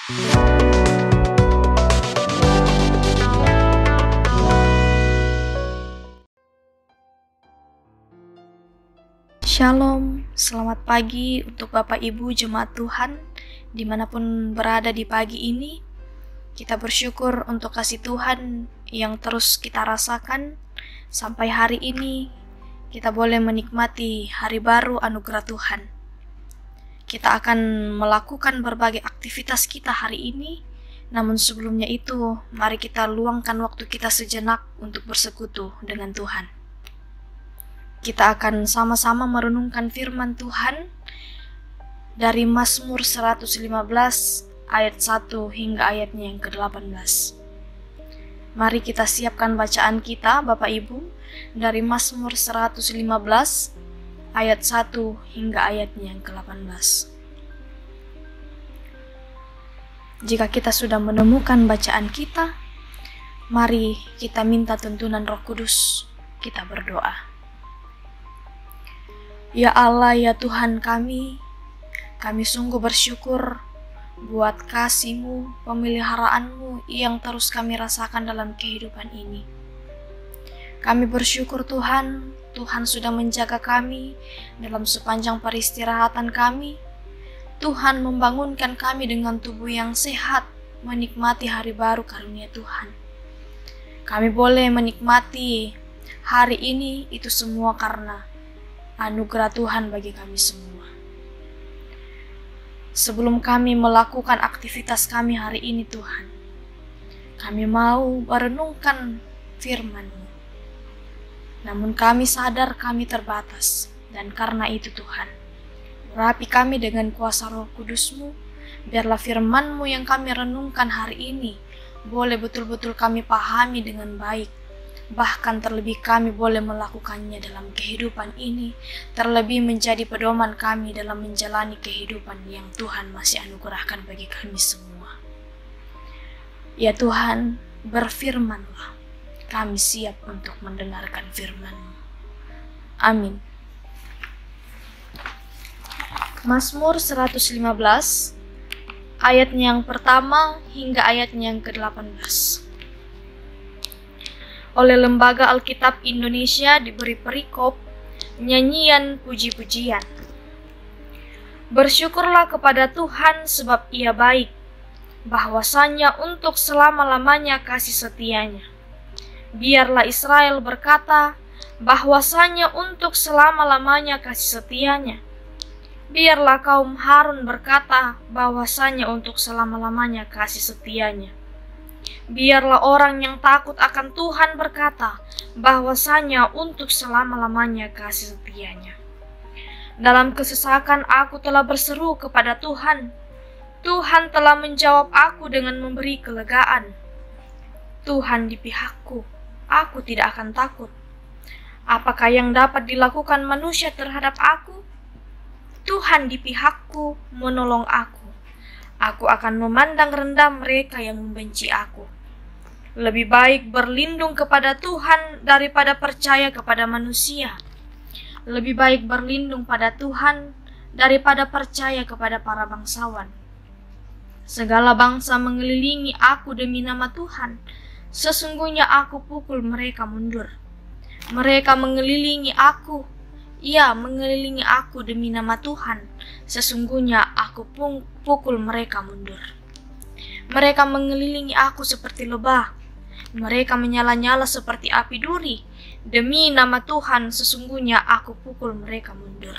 Shalom, selamat pagi untuk Bapak Ibu Jemaat Tuhan dimanapun berada di pagi ini. Kita bersyukur untuk kasih Tuhan yang terus kita rasakan sampai hari ini. Kita boleh menikmati hari baru anugerah Tuhan. Kita akan melakukan berbagai aktivitas kita hari ini. Namun sebelumnya itu, mari kita luangkan waktu kita sejenak untuk bersekutu dengan Tuhan. Kita akan sama-sama merenungkan firman Tuhan dari Mazmur 115 ayat 1 hingga ayatnya yang ke-18. Mari kita siapkan bacaan kita, Bapak Ibu, dari Mazmur 115 ayat 1 hingga ayatnya yang ke-18. Jika kita sudah menemukan bacaan kita, mari kita minta tuntunan Roh Kudus. Kita berdoa. Ya Allah, ya Tuhan kami sungguh bersyukur buat kasih-Mu, pemeliharaanmu yang terus kami rasakan dalam kehidupan ini. Kami bersyukur Tuhan sudah menjaga kami dalam sepanjang peristirahatan kami. Tuhan membangunkan kami dengan tubuh yang sehat, menikmati hari baru karunia Tuhan. Kami boleh menikmati hari ini, itu semua karena anugerah Tuhan bagi kami semua. Sebelum kami melakukan aktivitas kami hari ini Tuhan, kami mau merenungkan firman-Mu. Namun kami sadar kami terbatas, dan karena itu Tuhan, urapi kami dengan kuasa Roh Kudus-Mu, biarlah firman-Mu yang kami renungkan hari ini boleh betul-betul kami pahami dengan baik. Bahkan terlebih kami boleh melakukannya dalam kehidupan ini, terlebih menjadi pedoman kami dalam menjalani kehidupan yang Tuhan masih anugerahkan bagi kami semua. Ya Tuhan, berfirman-Lah, kami siap untuk mendengarkan firman-Mu. Amin. Mazmur 115, ayatnya yang pertama hingga ayatnya yang ke-18. Oleh Lembaga Alkitab Indonesia diberi perikop nyanyian puji-pujian. Bersyukurlah kepada Tuhan sebab Ia baik, bahwasanya untuk selama-lamanya kasih setianya. Biarlah Israel berkata, bahwasanya untuk selama-lamanya kasih setianya. Biarlah kaum Harun berkata, bahwasanya untuk selama-lamanya kasih setianya. Biarlah orang yang takut akan Tuhan berkata, bahwasanya untuk selama-lamanya kasih setianya. Dalam kesesakan aku telah berseru kepada Tuhan. Tuhan telah menjawab aku dengan memberi kelegaan. Tuhan di pihakku, aku tidak akan takut. Apakah yang dapat dilakukan manusia terhadap aku? Tuhan di pihakku, menolong aku. Aku akan memandang rendah mereka yang membenci aku. Lebih baik berlindung kepada Tuhan daripada percaya kepada manusia. Lebih baik berlindung pada Tuhan daripada percaya kepada para bangsawan. Segala bangsa mengelilingi aku demi nama Tuhan. Sesungguhnya aku pukul mereka mundur. Mereka mengelilingi aku. Ya, mengelilingi aku demi nama Tuhan. Sesungguhnya aku pukul mereka mundur. Mereka mengelilingi aku seperti lebah. Mereka menyala-nyala seperti api duri. Demi nama Tuhan, sesungguhnya aku pukul mereka mundur.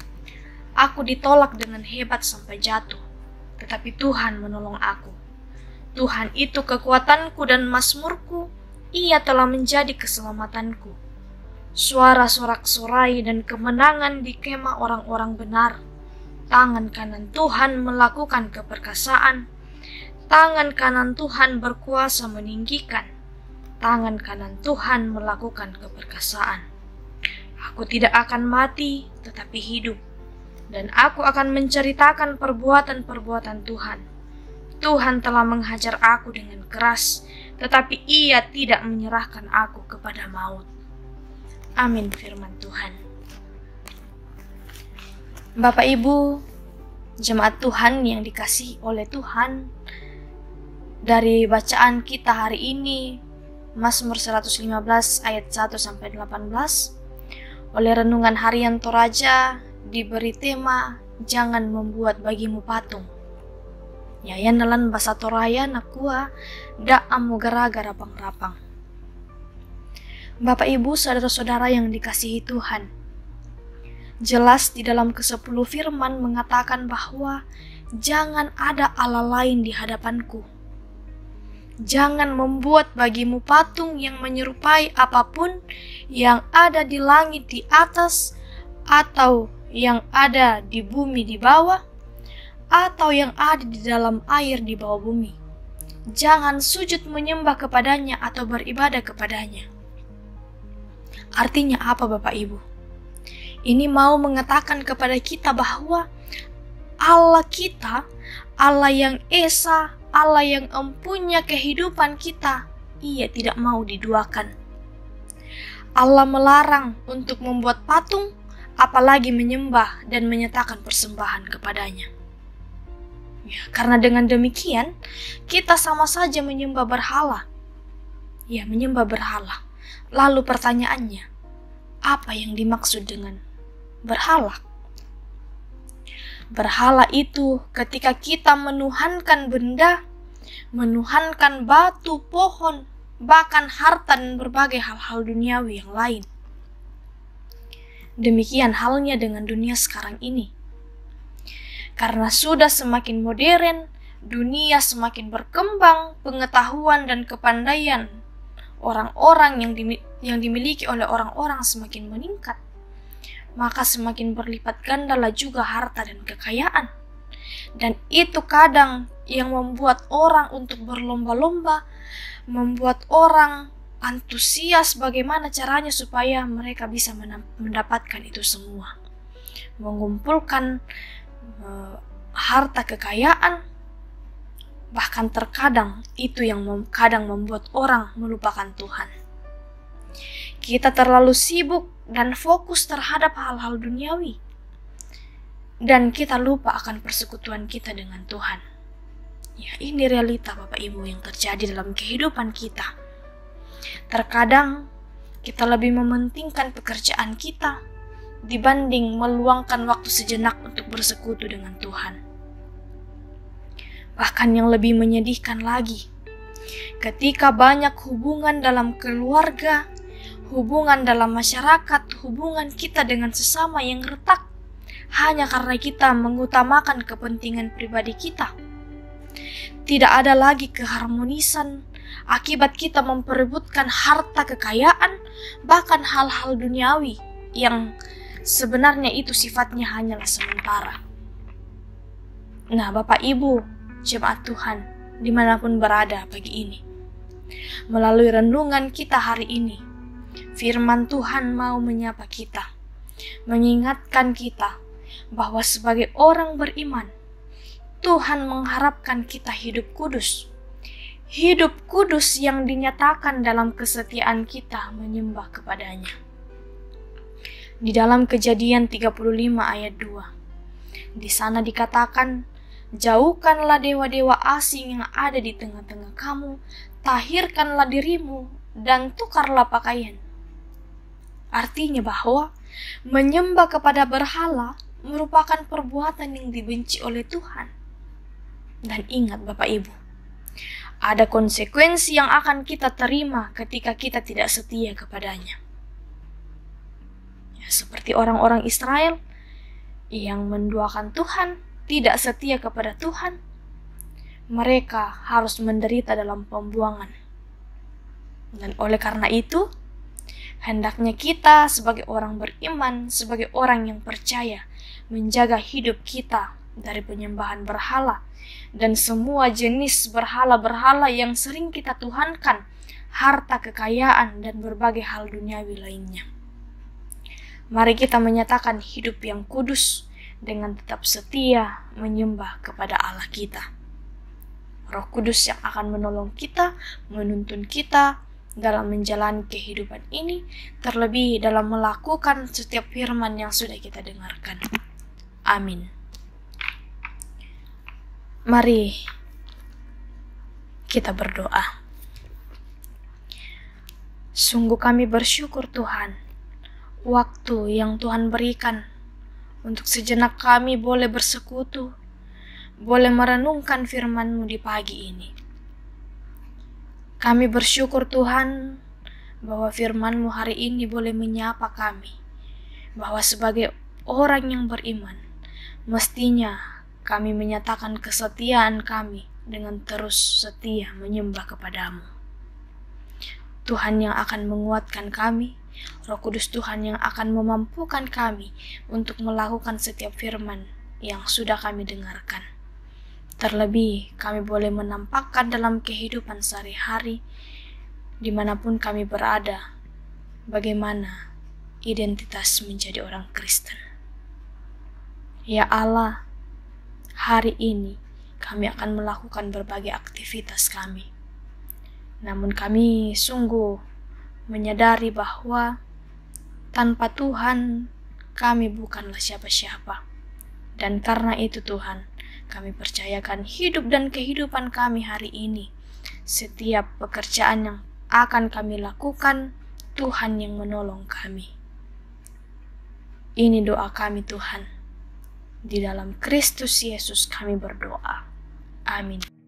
Aku ditolak dengan hebat sampai jatuh, tetapi Tuhan menolong aku. Tuhan itu kekuatanku dan mazmurku. Ia telah menjadi keselamatanku. Suara sorak-sorai dan kemenangan di kemah orang-orang benar. Tangan kanan Tuhan melakukan keperkasaan. Tangan kanan Tuhan berkuasa meninggikan. Tangan kanan Tuhan melakukan keperkasaan. Aku tidak akan mati, tetapi hidup. Dan aku akan menceritakan perbuatan-perbuatan Tuhan. Tuhan telah menghajar aku dengan keras, tetapi Ia tidak menyerahkan aku kepada maut. Amin firman Tuhan. Bapak Ibu, Jemaat Tuhan yang dikasihi oleh Tuhan, dari bacaan kita hari ini, Mazmur 115 ayat 1-18, oleh renungan harian Toraja diberi tema jangan membuat bagimu patung. Yayan nalan bahasa Toraya nakua da amu gara-gara pangrapang. Bapak Ibu saudara-saudara yang dikasihi Tuhan, jelas di dalam ke-10 firman mengatakan bahwa jangan ada Allah lain di hadapanku. Jangan membuat bagimu patung yang menyerupai apapun yang ada di langit di atas, atau yang ada di bumi di bawah, atau yang ada di dalam air di bawah bumi. Jangan sujud menyembah kepadanya atau beribadah kepadanya. Artinya apa Bapak Ibu? Ini mau mengatakan kepada kita bahwa Allah kita, Allah yang esa, Allah yang empunya kehidupan kita, Ia tidak mau diduakan. Allah melarang untuk membuat patung, apalagi menyembah dan menyatakan persembahan kepadanya. Ya, karena dengan demikian, kita sama saja menyembah berhala. Ya, menyembah berhala. Lalu pertanyaannya, apa yang dimaksud dengan berhala? Berhala itu ketika kita menuhankan benda, menuhankan batu, pohon, bahkan harta dan berbagai hal-hal duniawi yang lain. Demikian halnya dengan dunia sekarang ini. Karena sudah semakin modern, dunia semakin berkembang, pengetahuan dan kepandaian orang-orang yang dimiliki oleh orang-orang semakin meningkat, maka semakin berlipat gandalah juga harta dan kekayaan. Dan itu kadang yang membuat orang untuk berlomba-lomba, membuat orang antusias bagaimana caranya supaya mereka bisa mendapatkan itu semua. Mengumpulkan harta kekayaan, bahkan terkadang itu yang kadang membuat orang melupakan Tuhan. Kita terlalu sibuk dan fokus terhadap hal-hal duniawi, dan kita lupa akan persekutuan kita dengan Tuhan. Ya, ini realita Bapak Ibu yang terjadi dalam kehidupan kita. Terkadang kita lebih mementingkan pekerjaan kita dibanding meluangkan waktu sejenak untuk bersekutu dengan Tuhan. Bahkan yang lebih menyedihkan lagi, ketika banyak hubungan dalam keluarga, hubungan dalam masyarakat, hubungan kita dengan sesama yang retak hanya karena kita mengutamakan kepentingan pribadi kita. Tidak ada lagi keharmonisan akibat kita memperebutkan harta kekayaan, bahkan hal-hal duniawi yang sebenarnya itu sifatnya hanyalah sementara. Nah, Bapak Ibu, jemaat Tuhan, dimanapun berada pagi ini, melalui renungan kita hari ini, firman Tuhan mau menyapa kita, mengingatkan kita bahwa sebagai orang beriman, Tuhan mengharapkan kita hidup kudus. Hidup kudus yang dinyatakan dalam kesetiaan kita menyembah kepadanya. Di dalam Kejadian 35 ayat 2, di sana dikatakan, jauhkanlah dewa-dewa asing yang ada di tengah-tengah kamu, tahirkanlah dirimu, dan tukarlah pakaian. Artinya bahwa menyembah kepada berhala merupakan perbuatan yang dibenci oleh Tuhan. Dan ingat Bapak Ibu, ada konsekuensi yang akan kita terima ketika kita tidak setia kepadanya. Ya, seperti orang-orang Israel yang menduakan Tuhan, tidak setia kepada Tuhan, mereka harus menderita dalam pembuangan. Dan oleh karena itu, hendaknya kita sebagai orang beriman, sebagai orang yang percaya, menjaga hidup kita dari penyembahan berhala dan semua jenis berhala-berhala yang sering kita tuhankan, harta kekayaan dan berbagai hal duniawi lainnya. Mari kita menyatakan hidup yang kudus dengan tetap setia menyembah kepada Allah kita. Roh Kudus yang akan menolong kita, menuntun kita dalam menjalani kehidupan ini, terlebih dalam melakukan setiap firman yang sudah kita dengarkan. Amin. Mari kita berdoa. Sungguh kami bersyukur Tuhan, waktu yang Tuhan berikan untuk sejenak kami boleh bersekutu, boleh merenungkan firman-Mu di pagi ini. Kami bersyukur Tuhan bahwa firman-Mu hari ini boleh menyapa kami, bahwa sebagai orang yang beriman, mestinya kami menyatakan kesetiaan kami dengan terus setia menyembah kepada-Mu. Tuhan yang akan menguatkan kami, Roh Kudus Tuhan yang akan memampukan kami untuk melakukan setiap firman yang sudah kami dengarkan. Terlebih kami boleh menampakkan dalam kehidupan sehari-hari, dimanapun kami berada, bagaimana identitas menjadi orang Kristen. Ya Allah, hari ini kami akan melakukan berbagai aktivitas kami. Namun kami sungguh menyadari bahwa tanpa Tuhan kami bukanlah siapa-siapa. Dan karena itu Tuhan, kami percayakan hidup dan kehidupan kami hari ini. Setiap pekerjaan yang akan kami lakukan, Tuhan yang menolong kami. Ini doa kami Tuhan. Di dalam Kristus Yesus kami berdoa. Amin.